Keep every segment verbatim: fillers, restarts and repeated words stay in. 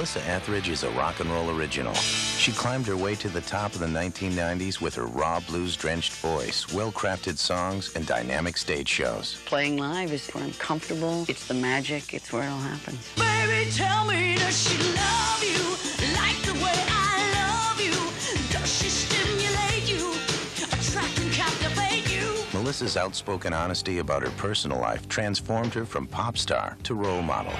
Melissa Etheridge is a rock and roll original. She climbed her way to the top of the nineteen nineties with her raw blues-drenched voice, well-crafted songs, and dynamic stage shows. Playing live is where I'm comfortable. It's the magic. It's where it all happens. Baby, tell me, does she love you like the way I love you? Does she stimulate you, attract and captivate you? Melissa's outspoken honesty about her personal life transformed her from pop star to role model.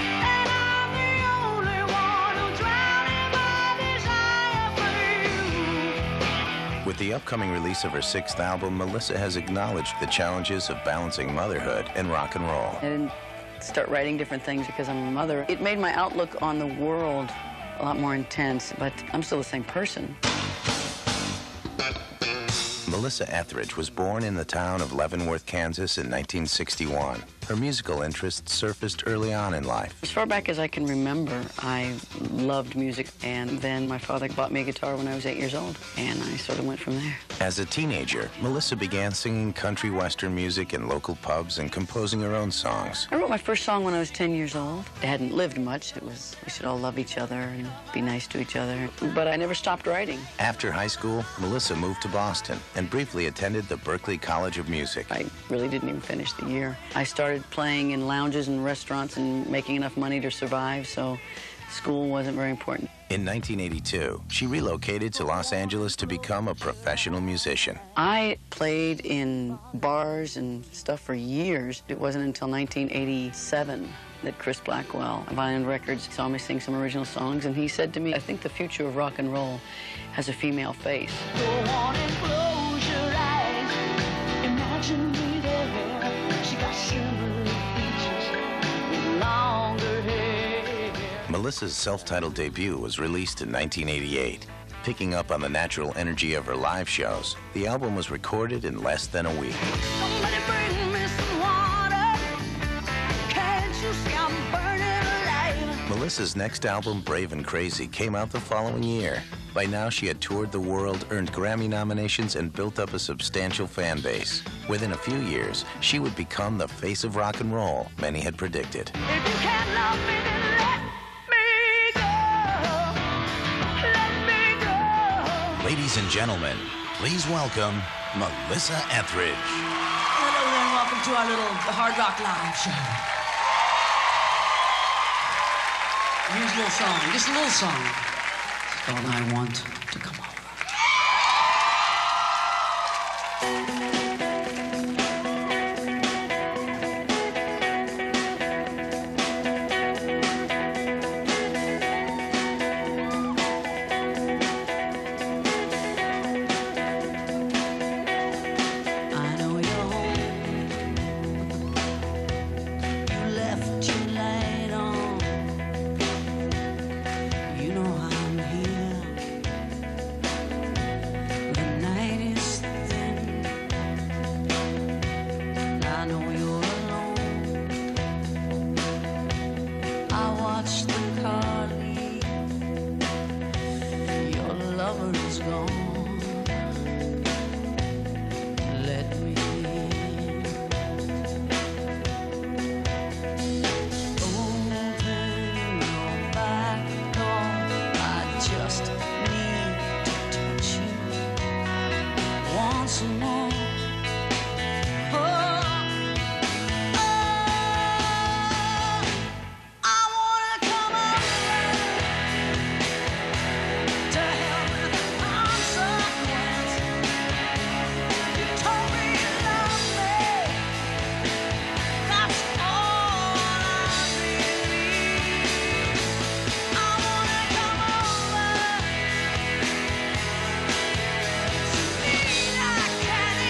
With the upcoming release of her sixth album, Melissa has acknowledged the challenges of balancing motherhood and rock and roll. I didn't start writing different things because I'm a mother. It made my outlook on the world a lot more intense, but I'm still the same person. Melissa Etheridge was born in the town of Leavenworth, Kansas in nineteen sixty-one. Her musical interests surfaced early on in life. As far back as I can remember, I loved music, and then my father bought me a guitar when I was eight years old, and I sort of went from there. As a teenager, Melissa began singing country western music in local pubs and composing her own songs. I wrote my first song when I was ten years old. I hadn't lived much. It was, we should all love each other and be nice to each other, but I never stopped writing. After high school, Melissa moved to Boston and briefly attended the Berklee College of Music. I really didn't even finish the year. I started playing in lounges and restaurants and making enough money to survive, so school wasn't very important. In nineteen eighty-two, she relocated to Los Angeles to become a professional musician. I played in bars and stuff for years. It wasn't until nineteen eighty-seven that Chris Blackwell of Island Records saw me sing some original songs, and he said to me, I think the future of rock and roll has a female face. Go on and close your eyes. Imagine me there. She got silver features with longer hair. Melissa's self-titled debut was released in nineteen eighty-eight. Picking up on the natural energy of her live shows, the album was recorded in less than a week. Somebody bring me some water. Can't you see I'm burning alive? Melissa's next album, Brave and Crazy, came out the following year. By now, she had toured the world, earned Grammy nominations, and built up a substantial fan base. Within a few years, she would become the face of rock and roll many had predicted. If you can't love me, then let me go. Let me go. Ladies and gentlemen, please welcome Melissa Etheridge. Hello there, and welcome to our little Hard Rock Live show. Here's a little song, just a little song. It's called I Want to Come Over. I know you're home. You left your light on. You know I'm here. The night is thin. I know you're alone. I watch the car leave. Your lover is gone. Let me in. Open your back door. I just need to touch you once more. Oh, oh, I wanna come over to hell with the consequence. You told me you loved me. That's all I believe. I wanna come over. Need I can't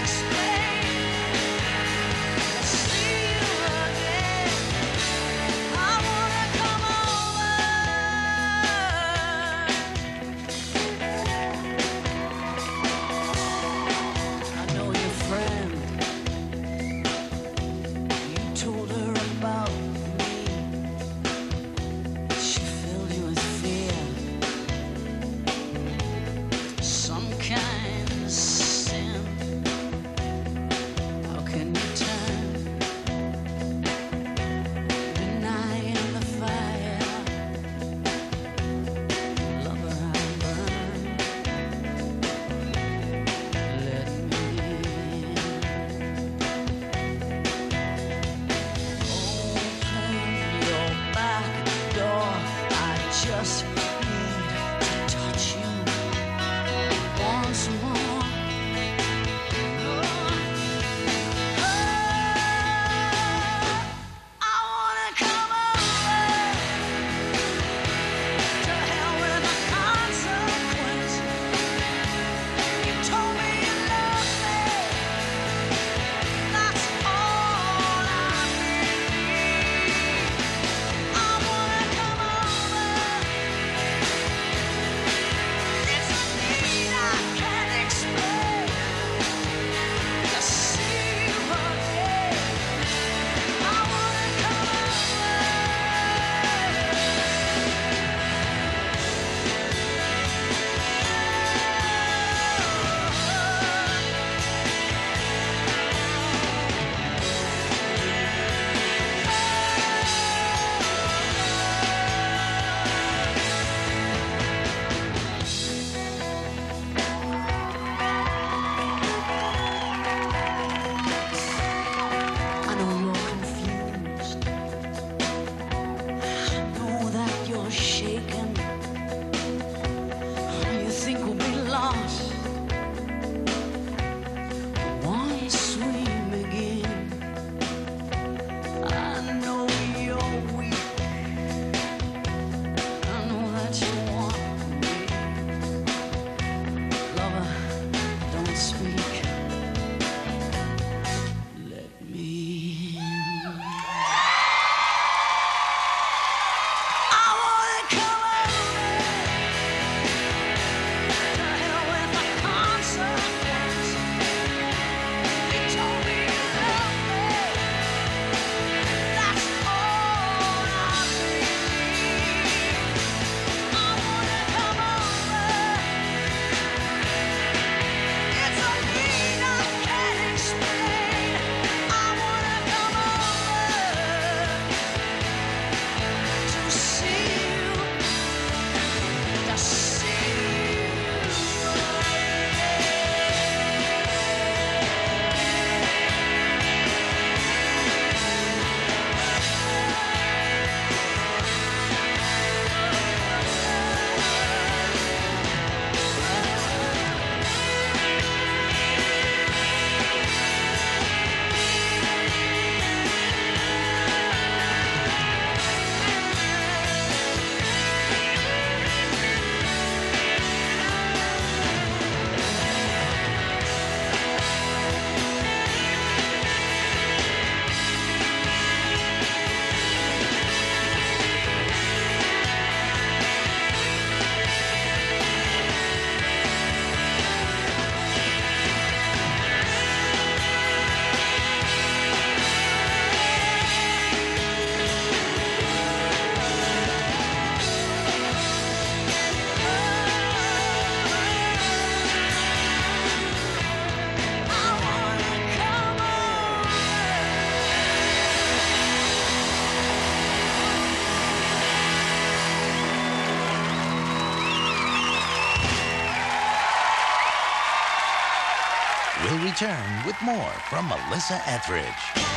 will return with more from Melissa Etheridge.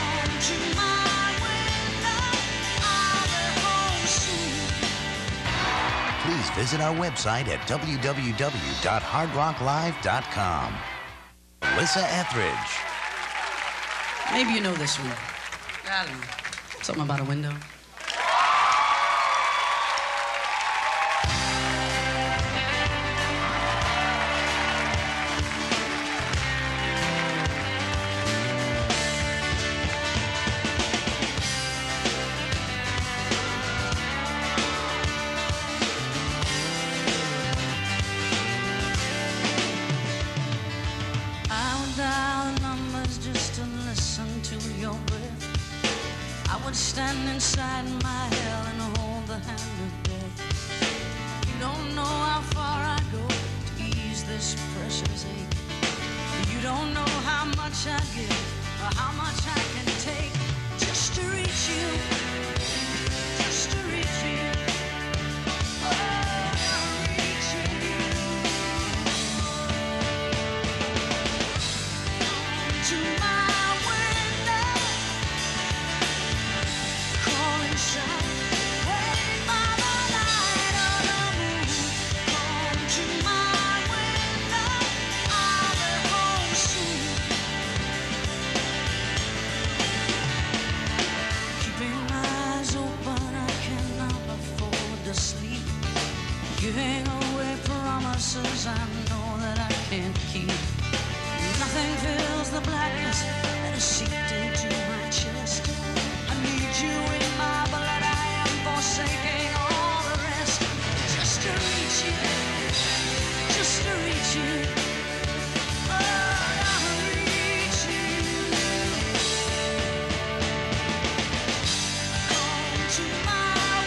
Please visit our website at w w w dot hard rock live dot com. Melissa Etheridge. Maybe you know this one. I don't know. Something about a window. Stand inside my hell and hold the hand of death. You don't know how far I go to ease this precious ache. You don't know how much I give or how much I can take just to reach you, just to reach you. Oh, to reach you. To my giving away promises I know that I can't keep. Nothing fills the blackness that is seeped into my chest. I need you in my blood. I am forsaking all the rest. Just to reach you, just to reach you. Oh, I'll reach you. Come to my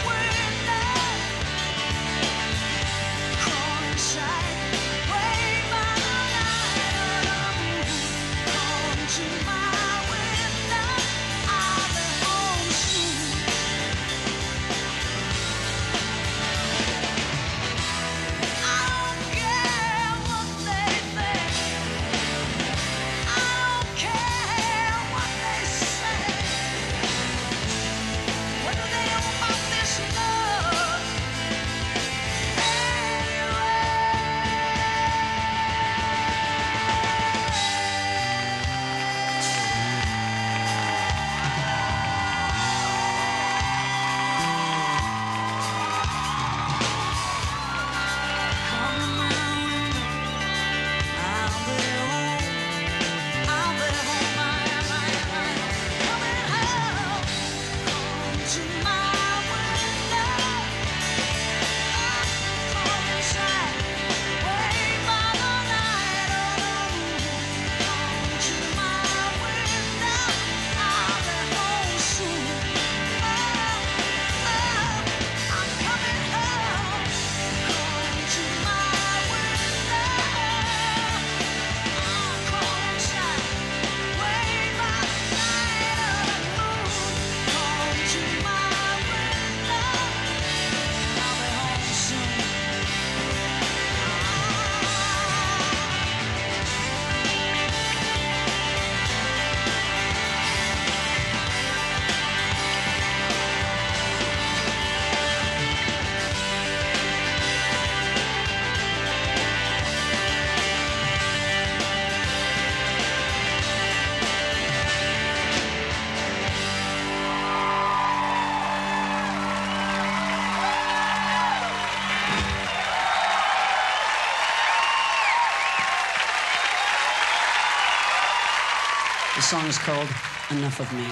The song is called Enough of Me.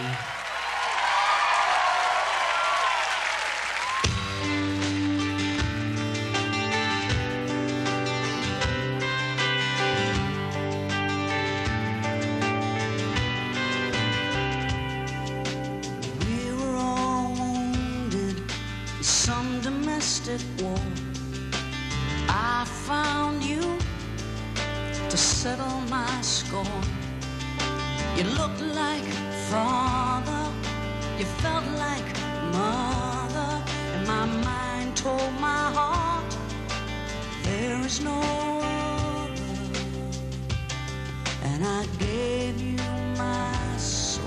We were all wounded in some domestic war. I found you to settle my score. You looked like father, you felt like mother, and my mind told my heart there is no other. and I gave you my soul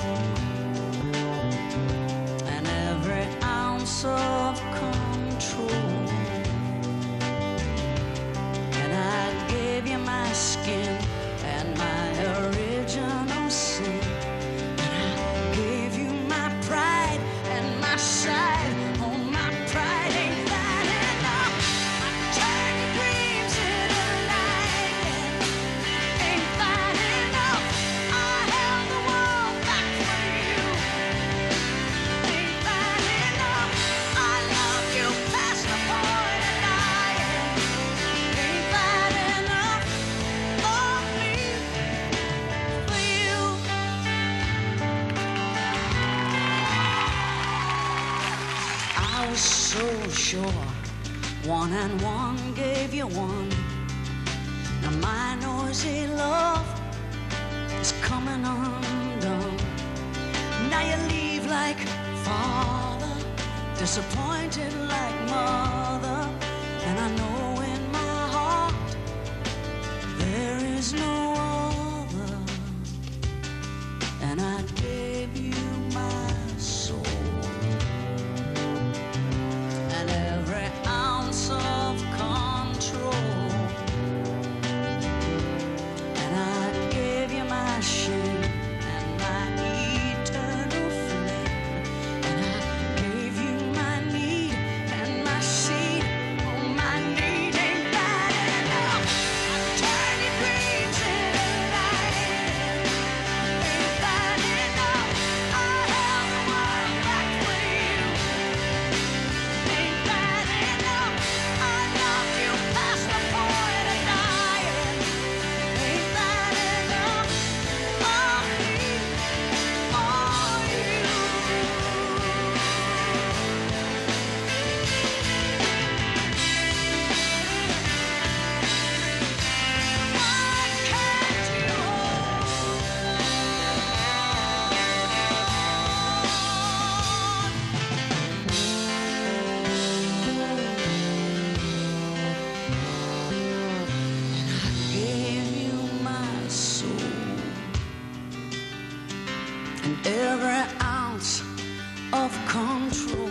and every ounce of control, and I gave you my skin and my original sin, and I gave you my pride and my side. Oh, my pride, ain't that enough? I turned your dreams into lightning. Ain't that enough? I held the world back for you. Ain't that enough? I love you past the point of dying. Ain't that enough of me for you? I was so sure one and one gave you one. Now my noisy love is coming undone. Now you leave like father, disappointed like mother, and I know in my heart there is no other, and I gave you my soul and every ounce of control, and I gave you my shame and my eternal flame, and I gave you my need and my seed. Oh, my need, ain't that enough? I turned your dreams into lightning. Ain't that enough? I held the world back for you. Ain't that enough? I loved you past the point of dying. Ain't that enough of me for you? Why can't you gave you my soul and every ounce of control,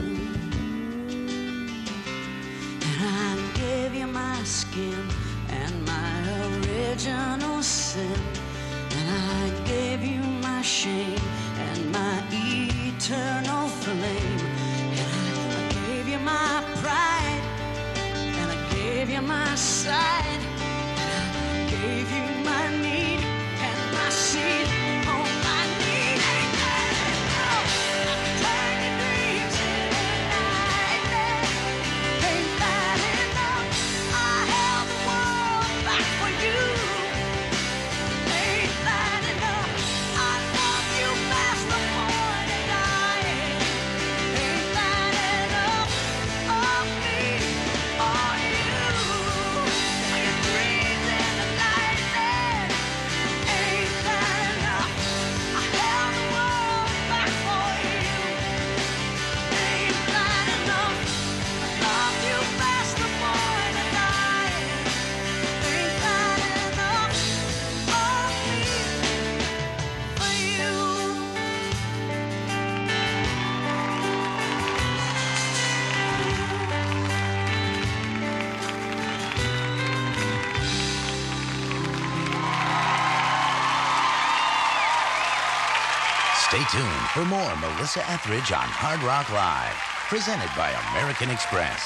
and I gave you my skin and my original sin, and I gave you my shame and my eternal flame, and I gave you my pride and I gave you my side, and I gave you my need and my seed. Oh, my need, ain't that enough? I turned your dreams into lightning. Ain't that enough? I held the world back for you. Ain't that enough? I loved you past the point of dying. Ain't that enough of me or you? Your dreams into lightning. Ain't that enough? I held the world back for you. Ain't that enough? I loved you past the point of dying. Ain't that enough of me for you? Stay tuned for more Melissa Etheridge on Hard Rock Live, presented by American Express.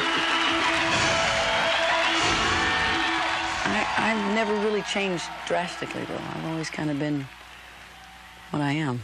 I, I've never really changed drastically, though. I've always kind of been what I am.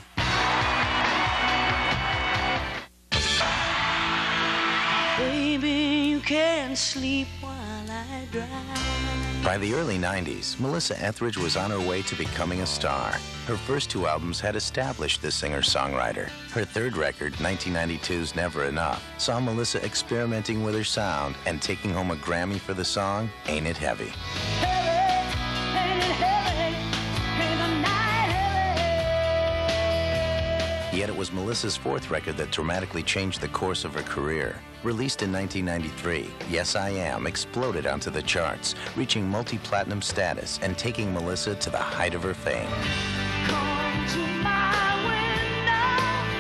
Baby, you can't sleep while I drive. By the early nineties, Melissa Etheridge was on her way to becoming a star. Her first two albums had established the singer-songwriter. Her third record, nineteen ninety-two's Never Enough, saw Melissa experimenting with her sound and taking home a Grammy for the song Ain't It Heavy. Yet it was Melissa's fourth record that dramatically changed the course of her career. Released in nineteen ninety-three, Yes I Am exploded onto the charts, reaching multi-platinum status and taking Melissa to the height of her fame. Come to my window,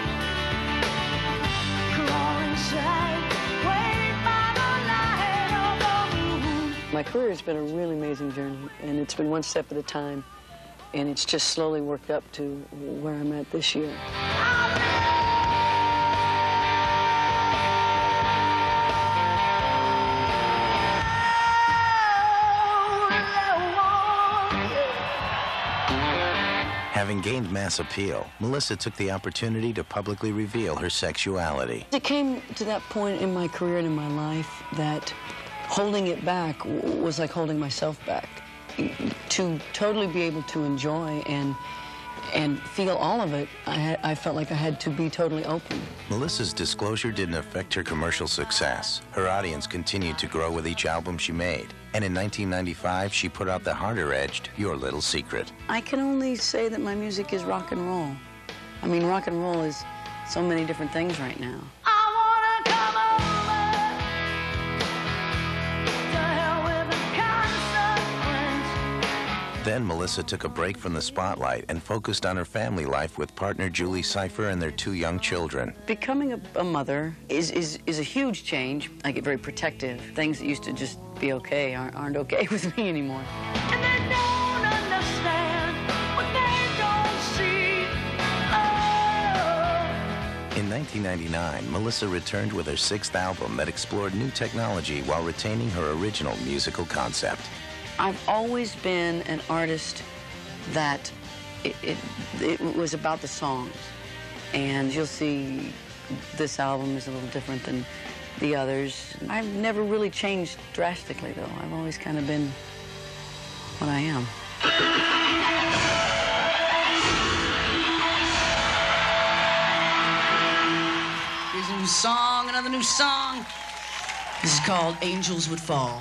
crawl inside, wait by the light of the moon. My career has been a really amazing journey, and it's been one step at a time, and it's just slowly worked up to where I'm at this year. Having gained mass appeal, Melissa took the opportunity to publicly reveal her sexuality. It came to that point in my career and in my life that holding it back was like holding myself back. To totally be able to enjoy and and feel all of it, I, had, I felt like I had to be totally open. Melissa's disclosure didn't affect her commercial success. Her audience continued to grow with each album she made. And in nineteen ninety-five, she put out the harder-edged Your Little Secret. I can only say that my music is rock and roll. I mean, rock and roll is so many different things right now. I wanna come over to hell with the consequence. Then Melissa took a break from the spotlight and focused on her family life with partner Julie Cypher and their two young children. Becoming a, a mother is, is, is a huge change. I get very protective. Things that used to just be okay aren't, aren't okay with me anymore. And they don't understand what they don't see. Oh. In nineteen ninety-nine, Melissa returned with her sixth album that explored new technology while retaining her original musical concept. I've always been an artist that it, it, it was about the songs. And you'll see this album is a little different than the others. I've never really changed drastically, though. I've always kind of been what I am. Here's a new song, another new song. This is called Angels Would Fall.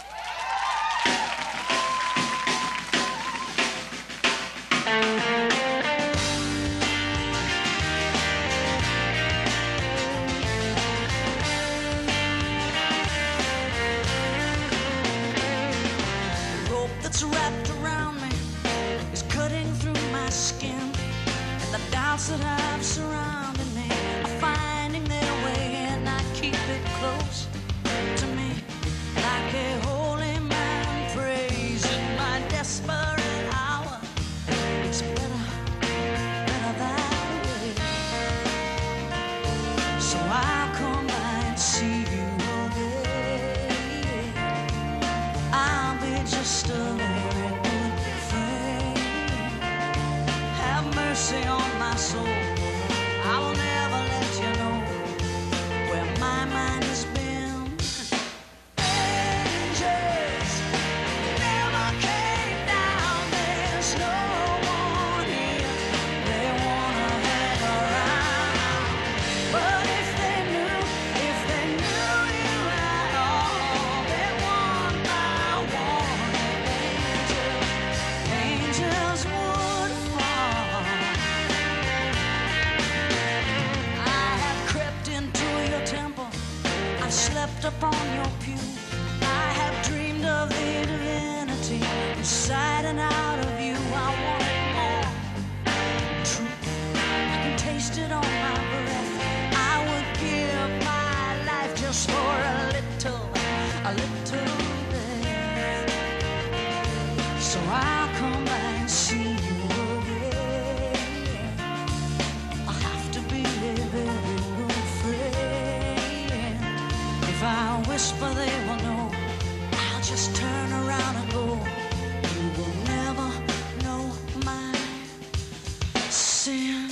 Wrapped around me is cutting through my skin, and the doubts that have surrounded me are finding their way in. I keep it close to me like a holy man prays in my desperate hour. It's better, better that way. So I'll come by and see you again. I'll be just a mercy on my soul. I will never let you know where my mind has been. Angels never came down. There's no one here. They wanna hang around. But if they knew, if they knew you at all, then one by one, angels, angels would fall. Slept upon your pew. I have dreamed of the divinity inside and out of you. I wanted more truth. I can taste it on my breath. I would give my life just for a little, a little bit. So I'll come by and see you again. I have to be a very good friend. If I whisper, they will know. I'll just turn around and go. You will never know my sin.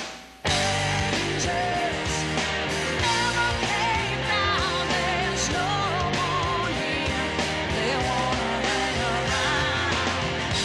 Angels never came down. There's no one here. They wanna hang around.